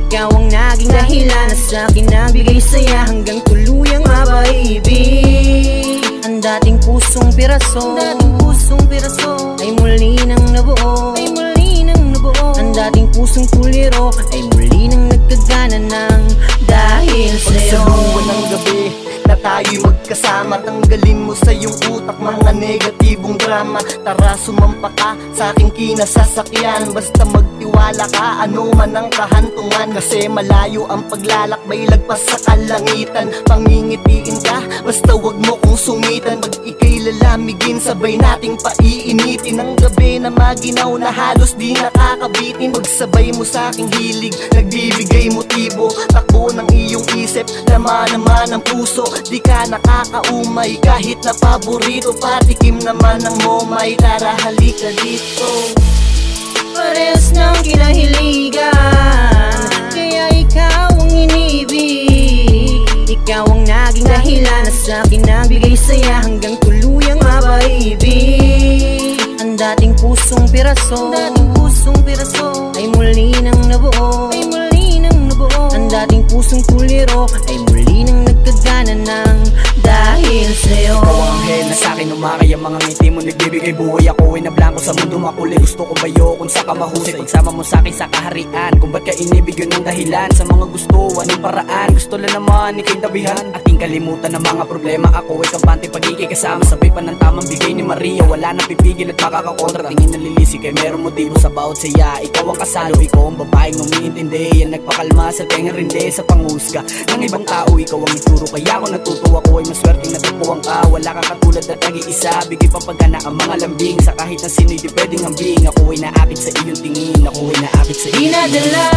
Ikaw ang naging dahilan na sa'kin nagbigay saya hanggang tuluyang mapaibig. Ang dating pusong piraso ay muli nang nabuo. Ang dating pusong tuliro ay muli nang nagkagana ng dahil sa'yo. Pagsaluan ng gabi na tayo'y magkasama, tanggalin mo sa iyong utak mga negatibong drama. Tara sumampa ka sa aking kinasasakyan, basta magtiwala ka ano man ang kahantungan. Kasi malayo ang paglalakbay lagpas sa kalangitan. Pangingitiin ka basta wag mo kong sungitan. Pag ika'y lalamigin sabay nating paiinitin. Ang gabi na maginaw na halos di nakakabitin. Pagsabay mo sa aking hilig nagbibigay motibo. Takbo ng iyong isip, laman naman ang puso. Di ka nakakaumay kahit na paborito. Patikim naman ng momay, tara halika dito. Parehas ng kinahiligan, kaya ikaw ang inibig. Ikaw ang naging dahilan na sa'kin nagbigay saya hanggang tuluyang mapaibig. Ang dating pusong piraso ay muli nang nabuo. Ang dating pusong tuliro ay muli nang nagkagana ng dahil sa'yo. Ikaw ang anghel na sa'kin umakay, ang mga ngiti mo nagbibigay buhay. Ako ay nablangko sa mundo makulay, gusto ko bayo kung sa kamahusay. Pagsama mo sa'kin sa kaharian, kung ba't ka inibig yun ang dahilan. Sa mga gusto, anong paraan, gusto lang naman ika'y tabihan. Ating kalimutan ng mga problema, ako ay kampante pag-ikay kasama. Sabay pa ng tamang bigay ni Maria, wala nang pipigil at makakakontra. Tingin na lilisik ay merong motibo sa bawat saya. Ikaw ang kasalo, ikaw ang babaeng umiintindi, yan nagpakalma sa tenga rinde sa panghusga ng ibang tao. Ikaw ang ituro kaya ako natutuwa, ko ay maswerteng natupuan ka. Wala kang katulad at nag-iisa, bigay papagana ang mga lambing. Sa kahit na sino'y di pwedeng hambing. Ako ay naakit sa iyong tingin, ako ay naakit sa iyong Dinadala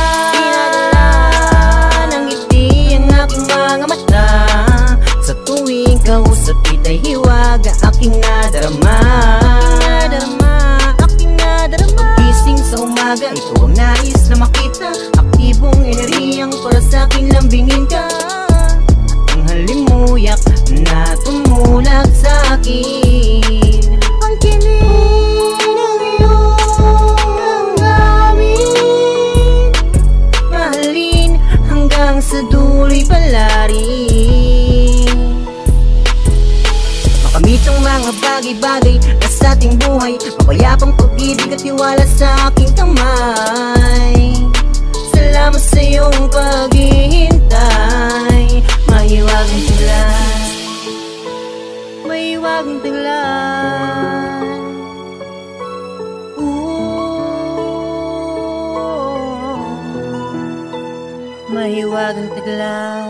ng ngiti ang aking mga mata. Sa tuwing kausap kita'y hiwaga aking nadarama. Pagising sa umaga, ito ang nais na makita. Aktibong enerhiyang para sa'kin lambingin ka. At ang halimuyak na tumulag sa'kin. Ang kinig ng iyong hanggamin, mahalin hanggang sa dulo'y palarin. Makamit ang mga bagay-bagay na sa ating buhay, mapayapang pag-ibig at tiwala sa aking kamay. Salamat sa iyong paghihintay. Mahiwagang taglan, mahiwagang taglan. Mahiwagang taglan.